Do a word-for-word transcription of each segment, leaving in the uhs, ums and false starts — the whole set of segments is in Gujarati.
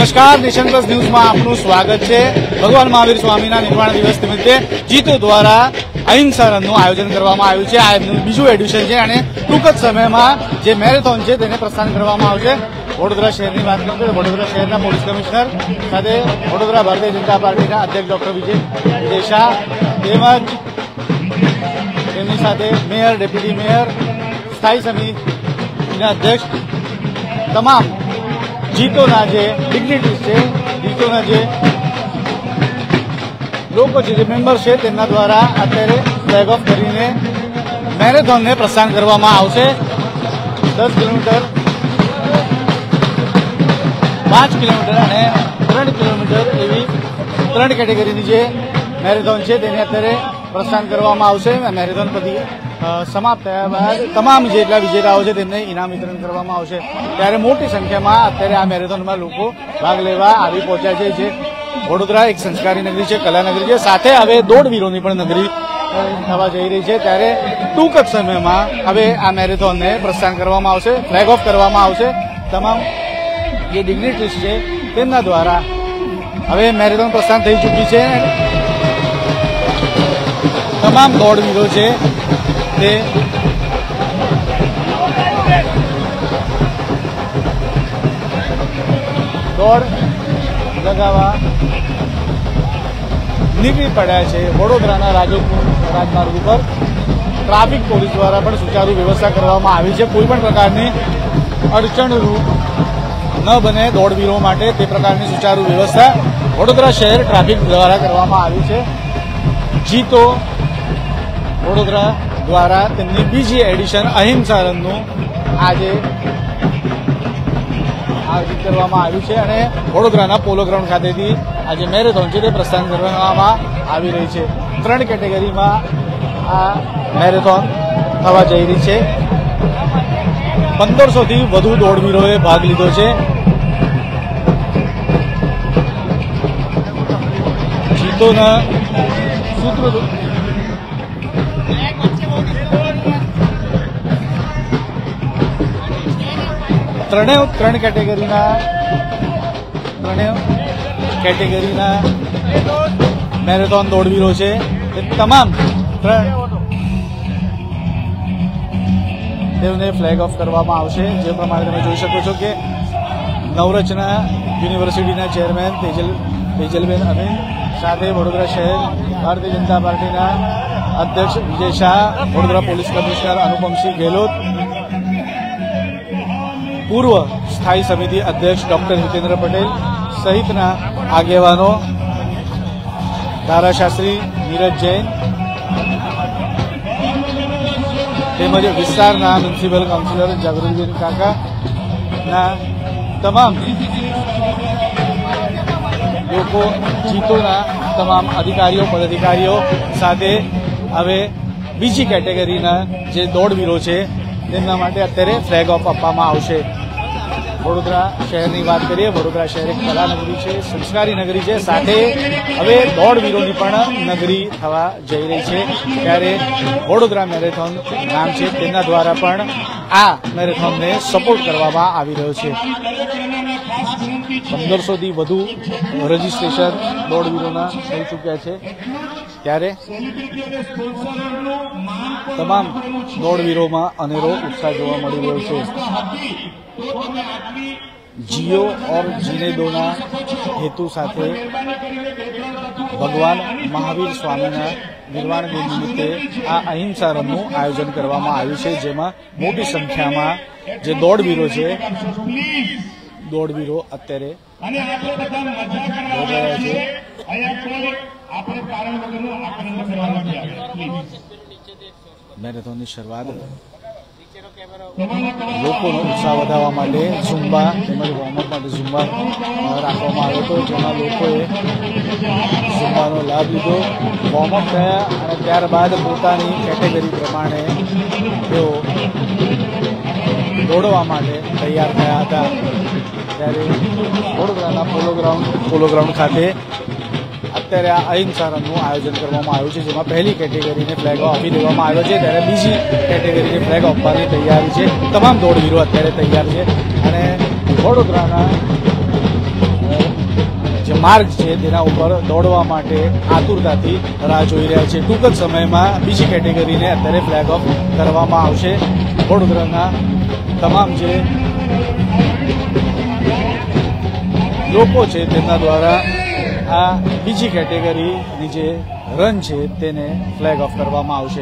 નમસ્કાર, નેશન પ્લસ ન્યૂઝમાં આપનું સ્વાગત છે। ભગવાન મહાવીર સ્વામીના નિર્વાણ દિવસ નિમિત્તે જીતો દ્વારા અહિંસા રનનું આયોજન કરવામાં આવ્યું છે। આ એમનું બીજું એડિશન છે અને ટૂંક જ સમયમાં જે મેરેથોન છે તેને પ્રસ્થાન કરવામાં આવશે। વડોદરા શહેરની વાત કરીએ તો વડોદરા શહેરના પોલીસ કમિશનર સાથે વડોદરા ભારતીય જનતા પાર્ટીના અધ્યક્ષ ડોક્ટર વિજય વિજય શાહ તેમજ તેમની સાથે મેયર, ડેપ્યુટી મેયર, સ્થાયી સમિતિના અધ્યક્ષ, તમામ જીતોના જે ડિગ્નિટીઝ છે, જીતોના જે લોકો છે, જે મેમ્બર છે, તેમના દ્વારા અત્યારે ફ્લેગ ઓફ કરીને મેરેથોનને પ્રસ્થાન કરવામાં આવશે। દસ કિલોમીટર, પાંચ કિલોમીટર અને ત્રણ કિલોમીટર એવી ત્રણ કેટેગરીની જે મેરેથોન છે તેને અત્યારે પ્રસ્થાન કરવામાં આવશે। મેરેથોન પછી સમાપ્ત થયા બાદ તમામ જેટલા વિજેતાઓ છે તેમને ઇનામ વિતરણ કરવામાં આવશે। ત્યારે મોટી સંખ્યામાં અત્યારે આ મેરેથોનમાં લોકો ભાગ લેવા આવી પહોંચ્યા છે। જે વડોદરા એક સંસ્કારી નગરી છે, કલા નગરી છે, સાથે હવે દોડવીરોની પણ નગરી થવા જઈ રહી છે। ત્યારે ટૂંક જ સમયમાં હવે આ મેરેથોનને પ્રસ્થાન કરવામાં આવશે, ફ્લેગ ઓફ કરવામાં આવશે। તમામ જે ડિગ્નિટીઝ છે તેમના દ્વારા હવે મેરેથોન પ્રસ્થાન થઈ ચૂકી છે। તમામ દોડવીરો છે તે દોડ લગાવવા નીકળી પડ્યા છે। વડોદરાના રાજોપુર રાજમાર્ગ ઉપર ટ્રાફિક પોલીસ દ્વારા પણ સુચારુ વ્યવસ્થા કરવામાં આવી છે। કોઈ પણ પ્રકારની અડચણરૂપ ન બને દોડવીરો માટે તે પ્રકારની સુચારુ વ્યવસ્થા વડોદરા શહેર ટ્રાફિક દ્વારા કરવામાં આવી છે। જીતો વડોદરા દ્વારા તેમની બીજી એડિશન અહિંસા રનનું આજે આયોજિત કરવામાં આવ્યું છે અને વડોદરાના પોલો ગ્રાઉન્ડ ખાતેથી આજે મેરેથોન છે તે પ્રસ્થાન કરવામાં આવી રહી છે। ત્રણ કેટેગરીમાં આ મેરેથોન થવા જઈ રહી છે। પંદરસો થી વધુ દોડવીરોએ ભાગ લીધો છે। જીતોના સૂત્રો ત્રણેય ત્રણ કેટેગરીના ત્રણેય કેટેગરીના મેરેથોન દોડવીરો છે તે તમામ ત્રણ તેમને ફ્લેગ ઓફ કરવામાં આવશે। જે પ્રમાણે તમે જોઈ શકો છો કે નવરચના યુનિવર્સિટીના ચેરમેન તેજલ તેજલબેન અમીન સાથે વડોદરા શહેર ભારતીય જનતા પાર્ટીના અધ્યક્ષ વિજય શાહ, વડોદરા પોલીસ કમિશનર અનુપમસિંહ ગેહલોત, પૂર્વ સ્થાયી સમિતિ અધ્યક્ષ ડોક્ટર હિતેન્દ્ર પટેલ સહિતના આગેવાનો, ધારાશાસ્ત્રી નીરજ જૈન તેમજ વિસ્તારના મ્યુનિસિપલ કાઉન્સિલર જાગૃતિબેન કાકાના તમામ લોકો, જીતોના તમામ અધિકારીઓ, પદાધિકારીઓ સાથે હવે બીજી કેટેગરીના જે દોડવીરો છે તેમના માટે અત્યારે ફ્લેગ ઓફ આપવામાં આવશે। વડોદરા શહેરની વાત કરીએ, વડોદરા શહેર એક કલા નગરી છે, સંસ્કારી નગરી છે, સાથે હવે દોડવીરોની પણ નગરી થવા જઈ રહી છે। ત્યારે વડોદરા મેરેથોન નામ છે તેના દ્વારા પણ આ મેરેથોનને સપોર્ટ કરવામાં આવી રહ્યો છે। પંદરસો થી વધુ રજીસ્ટ્રેશન દોડવીરોના થઈ ચૂક્યા છે। ત્યારે તમામ દોડવીરોમાં અનેરો ઉત્સાહ જોવા મળી રહ્યો છે। जियो और जीने दोना हेतु साथे भगवान महावीर स्वामीना निर्वाण दिन निमित्ते आ अहिंसा रनનું આયોજન કરવામાં આવ્યું છે। જેમાં મોટી સંખ્યામાં જે દોડવીરો છે દોડવીરો અત્યારે દોડ રહ્યા છે। મેરેથોનની શરૂઆત લોકોનો ઉત્સાહ વધારવા માટે ઝુંબા તેમજ વોર્મઅપ માટે ઝુંબા રાખવામાં આવ્યો હતો, જેમાં લોકોએ ઝુંબાનો લાભ લીધો, વોર્મઅપ થયા અને ત્યારબાદ પોતાની કેટેગરી પ્રમાણે તેઓ દોડવા માટે તૈયાર થયા હતા। ત્યારે વડોદરાના પોલો ગ્રાઉન્ડ પોલો ગ્રાઉન્ડ ખાતે અત્યારે આ અહિંસા રનનું આયોજન કરવામાં આવ્યું છે, જેમાં પહેલી કેટેગરીને ફ્લેગ આપી દેવામાં આવ્યો છે। ત્યારે બીજી કેટેગરીને ફ્લેગ આપવાની તૈયારી છે। તમામ દોડવીરો અત્યારે તૈયાર છે અને વડોદરાના માર્ગ છે તેના ઉપર દોડવા માટે આતુરતાથી રાહ જોઈ રહ્યા છે. ટૂંક જ સમયમાં બીજી કેટેગરીને અત્યારે ફ્લેગ ઓફ કરવામાં આવશે. વડોદરાના તમામ જે લોકો છે તેમના દ્વારા આ બીજી કેટેગરીની જે રન છે તેને ફ્લેગ ઓફ કરવામાં આવશે.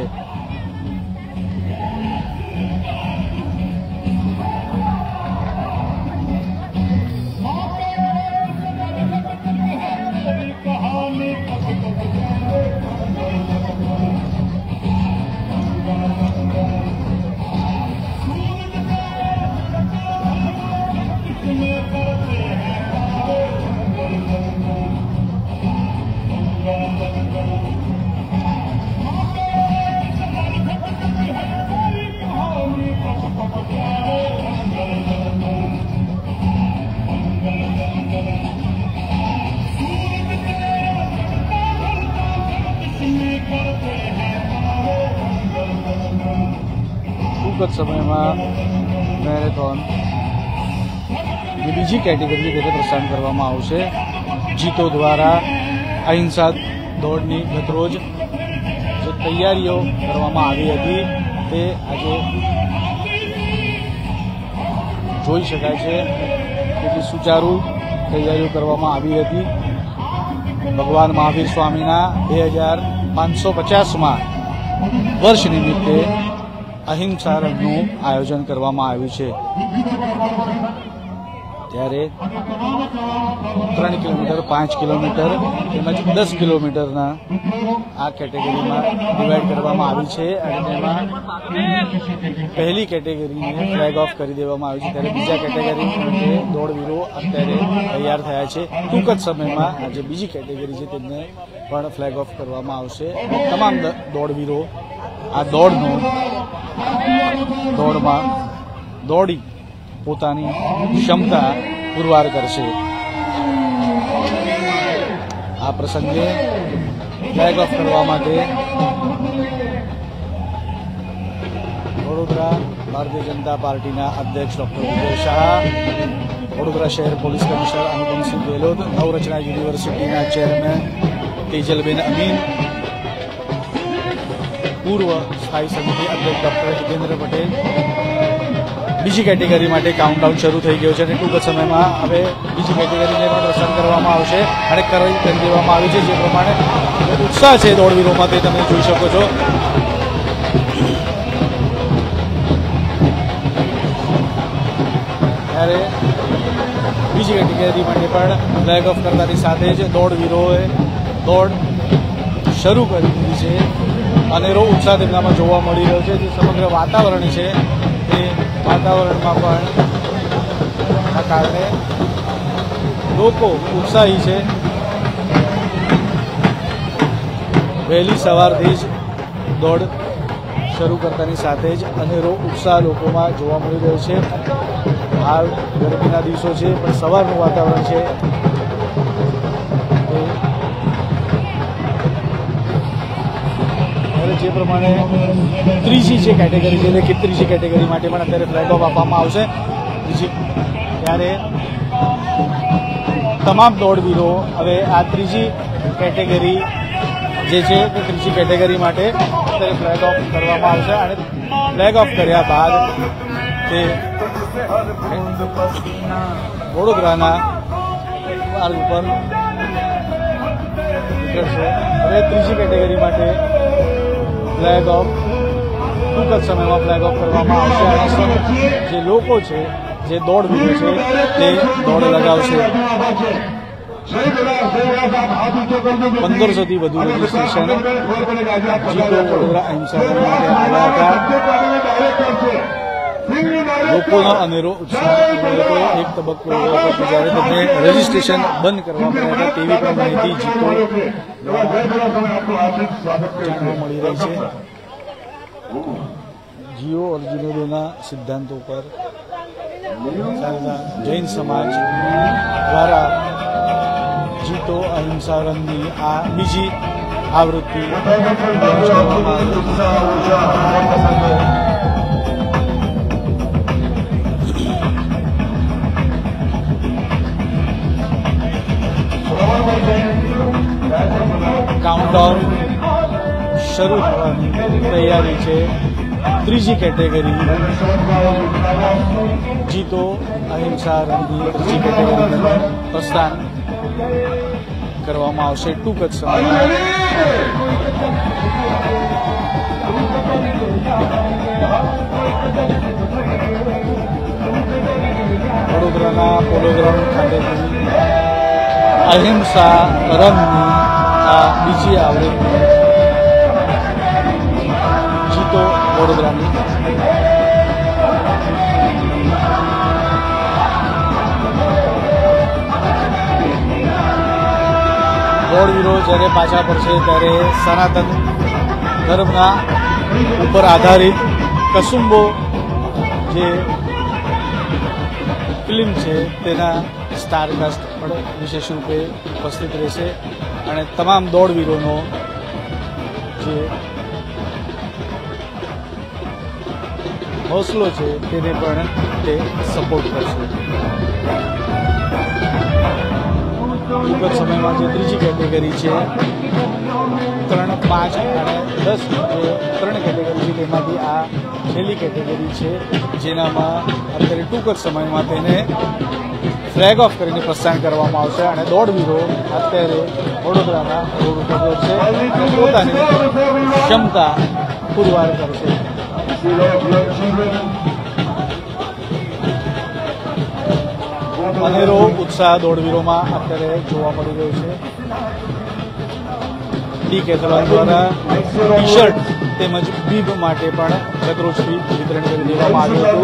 ટૂંક જ સમયમાં મેરેથોન જે બીજી કેટેગરી તેને પ્રસ્થાન કરવામાં આવશે. જીતો દ્વારા અહિંસા દોડની ગતરોજ જે તૈયારીઓ કરવામાં આવી હતી તે આજે જોઈ શકાય છે. કેટલી સુચારુ તૈયારીઓ કરવામાં આવી હતી. ભગવાન મહાવીર સ્વામીના બે હજાર પાંચસો પચાસમાં વર્ષ નિમિત્તે અહિંસા રનનું આયોજન કરવામાં આવ્યું છે. ત્યારે ત્રણ કિલોમીટર, પાંચ કિલોમીટર તેમજ દસ કિલોમીટરના આ કેટેગરીમાં ડિવાઈડ કરવામાં આવી છે અને તેમાં પહેલી કેટેગરીને ફ્લેગ ઓફ કરી દેવામાં આવી છે. ત્યારે બીજા કેટેગરી માટે દોડવીરો અત્યારે તૈયાર થયા છે. ટૂંક જ સમયમાં આ જે બીજી કેટેગરી છે તેમને પણ ફ્લેગ ઓફ કરવામાં આવશે. તમામ દોડવીરો આ દોડનો દોડમાં દોડી પોતાની ક્ષમતા પુરવાર કરશે. આ પ્રસંગે ફ્લેગ ઓફ કરવા માટે વડોદરા ભારતીય જનતા પાર્ટીના અધ્યક્ષ ડોક્ટર વિજય શાહ, વડોદરા શહેર પોલીસ કમિશનર અનુપમસિંહ ગેહલોત, નવરચના યુનિવર્સિટીના ચેરમેન તેજલબેન અમીન, પૂર્વ સ્થાયી સમિતિ અધ્યક્ષ ડોક્ટર હિતેન્દ્ર પટેલ. બીજી કેટેગરી માટે કાઉન્ટડાઉન શરૂ થઈ ગયું છે અને ટૂંક સમયમાં હવે બીજી કેટેગરીને પણ પ્રસ્થાન કરવામાં આવશે અને કરી કરી દેવામાં આવી છે. જે પ્રમાણે ઉત્સાહ છે દોડવીરોમાં તે તમે જોઈ શકો છો. ત્યારે બીજી કેટેગરી માટે પણ ફ્લેગ ઓફ કરતાની સાથે જ દોડવીરોએ દોડ શરૂ કરી દીધી છે. અનેરો ઉત્સાહ તેમનામાં જોવા મળી રહ્યો છે. જે સમગ્ર વાતાવરણ છે તે વાતાવરણમાં પણ આ કારણે લોકો ઉત્સાહી છે. વહેલી સવારથી જ દોડ શરૂ કરતાની સાથે જ અનેરો ઉત્સાહ લોકોમાં જોવા મળી રહ્યો છે. હાલ ગરમીના દિવસો છે પણ સવારનું વાતાવરણ છે જે પ્રમાણે ત્રીજી જે કેટેગરી છે એટલે ત્રીજી કેટેગરી માટે પણ અત્યારે ફ્લેગ ઓફ આપવામાં આવશે. ત્રીજી ત્યારે તમામ દોડવીરો હવે આ ત્રીજી કેટેગરી જે છે તે ત્રીજી કેટેગરી માટે અત્યારે ફ્લેગ ઓફ કરવામાં આવશે અને ફ્લેગ ઓફ કર્યા બાદ તે વડોદરાના માર્ગ ઉપર નીકળશે. હવે ત્રીજી કેટેગરી માટે ફ્લેગ ઓફ ટૂંક જ સમયમાં ફ્લેગ ઓફ કરવામાં આવશે અને જે લોકો છે જે દોડવીરો છે તે દોડ લગાવશે. પંદરસોથી વધુ રજીસ્ટ્રેશન જીતો વડોદરા અહિંસા માટે આવ્યા હતા. લોકોનો અનેરો ઉત્સાહ એક તબક્કો એવો હતો જ્યારે તેમને રજીસ્ટ્રેશન બંધ કરવામાં આવ્યા હતા તેવી પણ માહિતી જીતો જાણવા મળી રહી છે. જીઓ અર્જુનોના સિદ્ધાંતો પર ચાલતા જૈન સમાજ દ્વારા જીતો અહિંસા રનની આ બીજી આવૃત્તિ કાઉન્ટડાઉન શરૂ થવાની તૈયારી છે. ત્રીજી કેટેગરી જીતો અહિંસા રણની ત્રીજી કેટેગરીનું પ્રસ્થાન કરવામાં આવશે ટૂંક જ સમયમાં. વડોદરાના પોલો ગ્રાઉન્ડ ખાતેથી અહિંસા રનની આ બીજી આવૃત્તિ જીતો વડોદરાની. દોડવીરો જ્યારે પાછા પડશે ત્યારે સનાતન ધર્મના ઉપર આધારિત કસુંબો જે ફિલ્મ છે તેના સ્ટારકાસ્ટ પણ વિશેષ રૂપે ઉપસ્થિત રહેશે અને તમામ દોડવીરોનો જે હોસલો છે તેને પણ તે સપોર્ટ કરશે. ટૂંક જ સમયમાં જે ત્રીજી કેટેગરી છે ત્રણ પાંચ અને દસ જે ત્રણ કેટેગરી છે તેમાંથી આ છેલ્લી કેટેગરી છે જેનામાં અત્યારે ટૂંક જ સમયમાં તેને ફ્લેગ ઓફ કરીને પ્રસ્થાન કરવામાં આવશે અને દોડવીરો અત્યારે વડોદરાના રોડ ઉપર દોડશે અને પોતાની ક્ષમતા પુરવાર કરશે. અનેરો ઉત્સાહ દોડવીરોમાં અત્યારે જોવા મળી રહ્યો છે. ડી કેથલોન દ્વારા ટી શર્ટ તેમજ બીબ માટે પણ ગતરોજથી વિતરણ કરી દેવામાં આવ્યું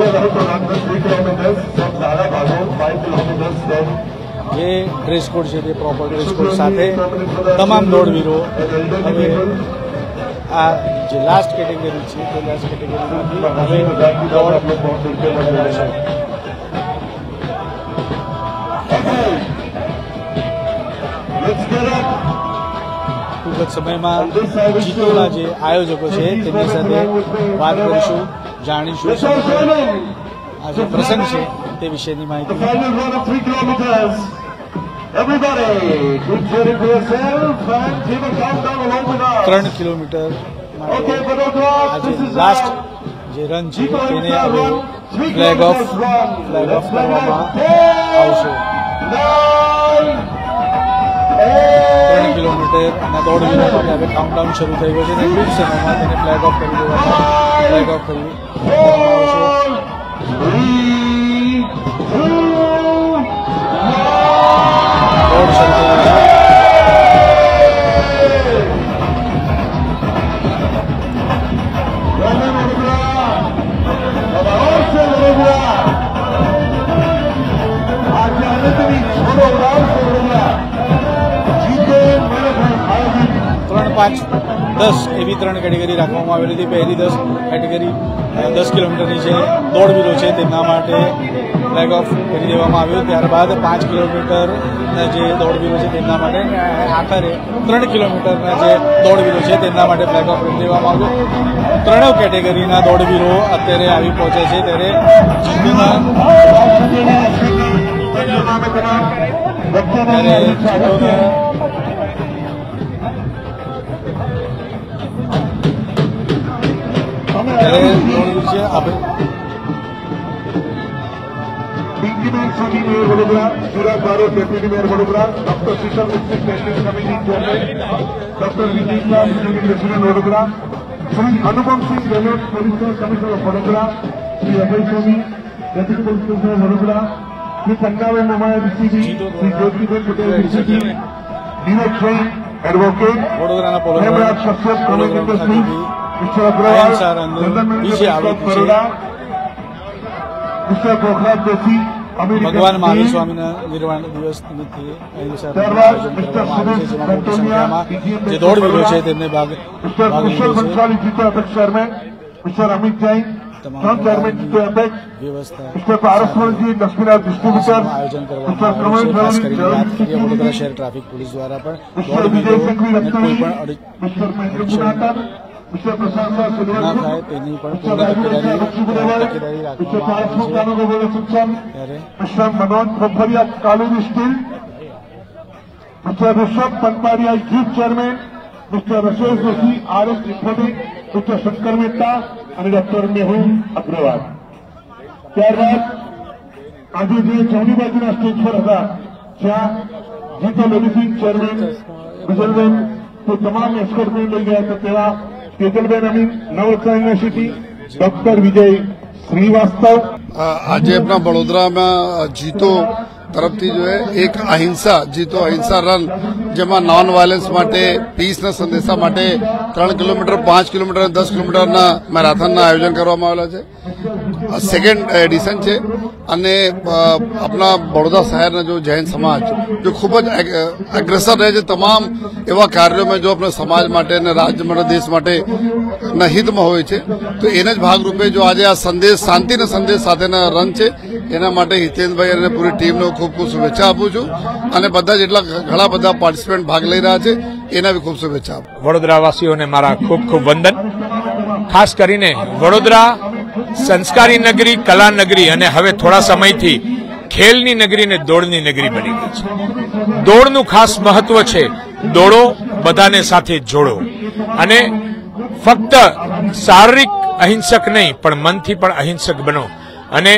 હતું. જે ડ્રેસ કોડ છે તે પ્રોપર ડ્રેસ કોડ સાથે તમામ દોડવીરો હવે આ જે લાસ્ટ કેટેગરી છે તે લાસ્ટ કેટેગરીમાંથી હવે દોડ છે. ટૂંક જ સમયમાં જીતોના જે આયોજકો છે તેમની સાથે વાત કરીશું, જાણીશું આ જે પ્રસંગ છે તે વિશેની માહિતી. ત્રણ કિલોમીટર આજે લાસ્ટ જે રન છે તેને હવે ફ્લેગ ઓફ ફ્લેગ ઓફ કરવામાં આવશે. ત્રણ કિલોમીટર અને દોઢ કિલોમીટર હવે કાઉન્ટડાઉન શરૂ થઈ ગયું છે અને ટૂંક સમયમાં તેને ફ્લેગ ઓફ કરી દેવામાં ફ્લેગ ઓફ કરી દોડ શરૂ થઈ ગઈ છે. ત્રણ પાંચ દસ એવી ત્રણ કેટેગરી રાખવામાં આવેલી હતી. પહેલી દસ કેટેગરી દસ કિલોમીટરની જે દોડવીરો છે તેમના માટે ફ્લેગ ઓફ કરી દેવામાં આવ્યું. ત્યારબાદ પાંચ કિલોમીટરના જે દોડવીરો છે તેમના માટે આખરે ત્રણ કિલોમીટરના જે દોડવીરો છે તેમના માટે ફ્લેગ ઓફ કરી દેવામાં આવ્યું. ત્રણેય કેટેગરીના દોડવીરો અત્યારે આવી પહોંચે છે ત્યારે જીતોના ત્યારે જીતોના ત્યારે દોડવીર છે આપણે engineer Swami mayor Vadodara, Shivraj Barot deputy mayor Vadodara, doctor Sheetal district national committee chairman, doctor Vijay president Vadodara, Shri Anupam Singh Gehlot police commissioner of Vadodara, Shri Abhay Swami deputy police commissioner Vadodara, Shri पंजाबे ममाया DCP, Shri Jyotiben Patel DCP, Neeraj Singh advocate, વડોદરાના પોલો हेमराज शख्सियत college industry, mister Agarwal, London બીજી આવૃત્તિ છે. मिस्टर पोखराज जोशी, ભગવાન મહાવીર સ્વામીના નિર્વાણ દિવસ નિમિત્તે અહિંસા આયોજન કરવામાં આવે છે જેમાં મોટી સંખ્યામાં જે દોડવીરો છે તેમને ભાગ मिस्टर ભાગ कुशल લીધો છે. Bansali JITO apex chairman, mister Amit Jain તમામ चेयरमैन जीतो अपेक्स, વ્યવસ્થા मिस्टर पारसमल जी लक्ष्मीनाथ डिस्ट्रीब्यूटर, આયોજन मिस्टर કરવામાં આવ્યું कमल છે. ખાસ કરીને વાત કરીએ मिस्टर વડોદરા શહેર ટ્રાફિક પોલીસ દ્વારા પણ विजय દોડવીરો सिंह અને કોઈ પણ रत्नानी, અડી मिस्टर महेंद्र गुनाकर, मिस्टर प्रशांत ના सिल्वर, થાય તેની પણ मिस्टर પૂર્ણ राजीव તકેદારી लक्ष्मीदेवर, તકેદારી मिस्टर રાખવામાં पारस આવી છે. कानून सिंचन, ત્યારે मिस्टर मनोज खोफरिया कालूनी steel, mister Rishabh Panpariya youth chairman, mister Rashesh Joshi, R S Infotech, mister Shankar Mehta અને ડોક્ટર મેહુલ અગ્રવાલ. ત્યારબાદ આજે જે જમણી બાજુના સ્ટેજ પર હતા જ્યાં જીતો લેડીઝ ચેરમેન વિજલબેન તે તમામ એસ્કોર્ટને લઈ ગયા હતા તેવા કેજલબેન અમીન, નવરત્ન યુનિવર્સિટી, ડોક્ટર વિજય શ્રીવાસ્તવ. આજે આપણા વડોદરામાં જીતો તરફથી જો એક અહિંસા જીતો અહિંસા રન, જેમાં નોન વાયલન્સ માટે, પીસના સંદેશા માટે ત્રણ કિલોમીટર, પાંચ કિલોમીટર અને દસ કિલોમીટરના મેરાથનના આયોજન કરવામાં આવેલા છે. સેકન્ડ એડિશન છે અને આપણા વડોદરા શહેરના જો જૈન સમાજ જો ખૂબ જ અગ્રેસર રહે છે તમામ એવા કાર્યોમાં, જો આપણા સમાજ માટે અને રાજ્ય માટે, દેશ માટે ના હિતમાં હોય છે. તો એના જ ભાગરૂપે જો આજે આ સંદેશ, શાંતિના સંદેશ સાથેના રન છે, એના માટે હિતેન્દ્રભાઈ અને પૂરી ટીમને ખૂબ ખૂબ શુભેચ્છા આપું છું અને બધા જેટલા ઘણા બધા પાર્ટિસિપન્ટ ભાગ લઈ રહ્યા છે એના બી ખૂબ શુભેચ્છા આપું. વડોદરાવાસીઓને મારા ખૂબ ખૂબ વંદન. ખાસ કરીને વડોદરા સંસ્કારી નગરી, કલા નગરી અને હવે થોડા સમયથી ખેલની નગરી અને દોડની નગરી બની ગઈ છે. દોડનું ખાસ મહત્વ છે. દોડો, બધાને સાથે જોડો અને ફક્ત શારીરિક અહિંસક નહીં પણ મનથી પણ અહિંસક બનો. અને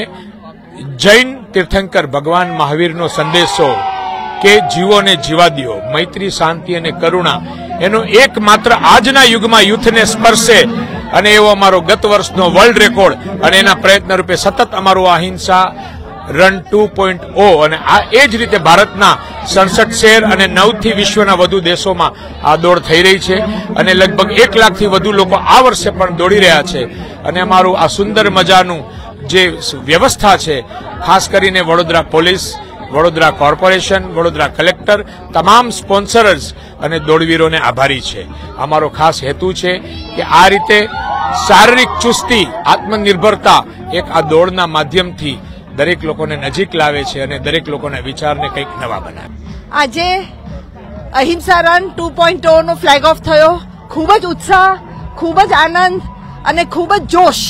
જૈન તીર્થંકર ભગવાન મહાવીરનો સંદેશો કે જીવો ને જીવા દ્યો, મૈત્રી, શાંતિ અને કરુણા, એનો એકમાત્ર આજના યુગમાં યુથને સ્પર્શે અને એવો અમારો ગત વર્ષનો વર્લ્ડ રેકોર્ડ અને એના પ્રયત્ન રૂપે સતત અમારું અહિંસા રન ટુ પોઈન્ટ ઓ અને આ એ જ રીતે ભારતના સડસઠ શહેર અને નવથી વિશ્વના વધુ દેશોમાં આ દોડ થઈ રહી છે અને લગભગ એક લાખથી વધુ લોકો આ વર્ષે પણ દોડી રહ્યા છે. અને અમારું આ સુંદર મજાનું જે વ્યવસ્થા છે, ખાસ કરીને Vadodara police, Vadodara corporation, Vadodara collector, તમામ સ્પોન્સરર્સ અને દોડવીરોને આભારી છે. અમારો ખાસ હેતુ છે કે આ રીતે શારીરિક ચુસ્તી, આત્મનિર્ભરતા એક આ દોડના માધ્યમથી દરેક લોકોને નજીક લાવે છે અને દરેક લોકોના વિચારને કંઈક નવા બનાવે. આજે Ahimsa run two point O નો ફ્લેગ ઓફ થયો. ખૂબ જ ઉત્સાહ, ખૂબ જ આનંદ અને ખૂબ જ જોશ.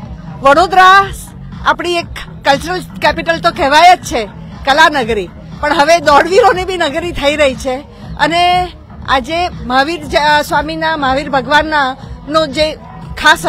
વડોદરા આપણી એક કલ્ચરલ કેપિટલ તો કહેવાય જ છે, કલા નગરી, પણ હવે દોડવીરોની બી નગરી થઈ રહી છે. અને આજે મહાવીર સ્વામીના, મહાવીર ભગવાનના નો જે ખાસ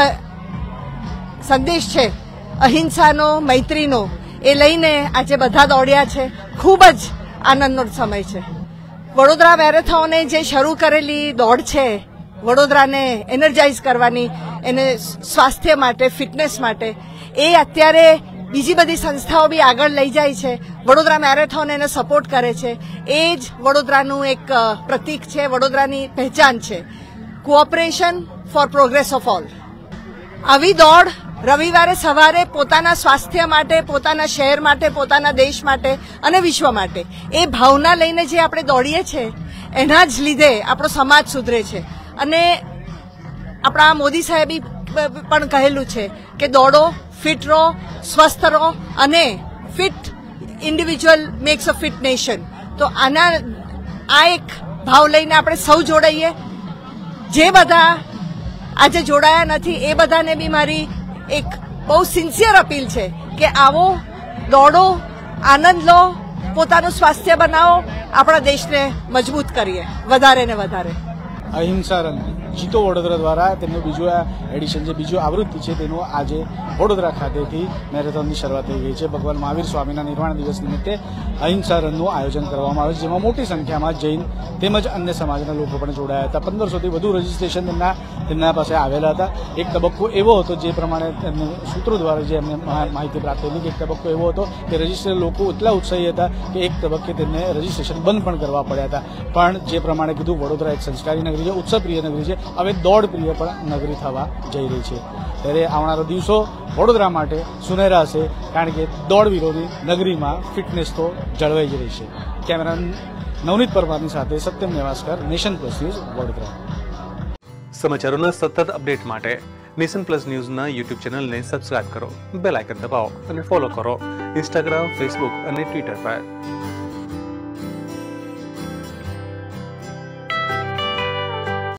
સંદેશ છે અહિંસાનો, મૈત્રીનો, એ લઈને આજે બધા દોડ્યા છે. ખૂબ જ આનંદનો સમય છે. વડોદરા મેરેથોને જે શરૂ કરેલી દોડ છે, વડોદરાને એનર્જાઇઝ કરવાની, એને સ્વાસ્થ્ય માટે, ફિટનેસ માટે, એ અત્યારે બીજી બધી સંસ્થાઓ બી આગળ લઈ જાય છે. વડોદરા મેરેથોન એને સપોર્ટ કરે છે. એ જ વડોદરાનું એક પ્રતીક છે, વડોદરાની પહેચાન છે. Cooperation for progress of all. આવી દોડ રવિવારે સવારે પોતાના સ્વાસ્થ્ય માટે, પોતાના શહેર માટે, પોતાના દેશ માટે અને વિશ્વ માટે, એ ભાવના લઈને જે આપણે દોડીએ છીએ એના જ લીધે આપણો સમાજ સુધરે છે. અને આપણા મોદી સાહેબે પણ કહેલું છે કે દોડો, ફિટ રહો, સ્વસ્થ રહો અને fit individual makes a fit nation. તો આના આ એક ભાવ લઈને આપણે સૌ જોડાઈએ. જે બધા આજે જોડાયા નથી એ બધાને બી મારી એક બહુ સિન્સિયર અપીલ છે કે આવો, દોડો, આનંદ લો, પોતાનું સ્વાસ્થ્ય બનાવો, આપણા દેશને મજબૂત કરીએ વધારે ને વધારે. અહિંસા રન જીતો વડોદરા દ્વારા તેમનું બીજું આ એડિશન છે, બીજું આવૃત્તિ છે, તેનું આજે વડોદરા ખાતેથી મેરેથોનની શરૂઆત થઈ ગઈ છે. ભગવાન મહાવીર સ્વામીના નિર્વાણ દિવસ નિમિત્તે અહિંસા રનનું આયોજન કરવામાં આવ્યું છે, જેમાં મોટી સંખ્યામાં જૈન તેમજ અન્ય સમાજના લોકો પણ જોડાયા હતા. પંદરસોથી વધુ રજીસ્ટ્રેશન તેમના તેમના પાસે આવેલા હતા. એક તબક્કો એવો હતો, જે પ્રમાણે તેમને સૂત્રો દ્વારા જે અમને માહિતી પ્રાપ્ત થઈ, કે એક તબક્કો એવો હતો કે રજીસ્ટ્રેડ લોકો એટલા ઉત્સાહી હતા કે એક તબક્કે તેમને રજીસ્ટ્રેશન બંધ પણ કરવા પડ્યા હતા. પણ જે પ્રમાણે કીધું, વડોદરા એક સંસ્કારી નગરી છે, ઉત્સવપ્રિય નગરી છે, હવે દોડ પ્રિય પણ નગરી થવા જઈ રહી છે. ત્યારે આવનારા દિવસો વડોદરા માટે સુનહેરા હશે, કારણ કે દોડવીરોની નગરીમાં ફિટનેસ તો જળવાઈ જ રહી છે. કેમેરામેન નવનીત પરમારની સાથે Satyam Nevaskar, Nation Plus News, Vadodara. સમાચારોના સતત અપડેટ માટે નેશન પ્લસ ન્યૂઝના યુટ્યુબ ચેનલને સબસ્ક્રાઇબ કરો, બેલ આઇકન દબાવો અને ફોલો કરો ઇન્સ્ટાગ્રામ, ફેસબુક અને ટ્વિટર પર.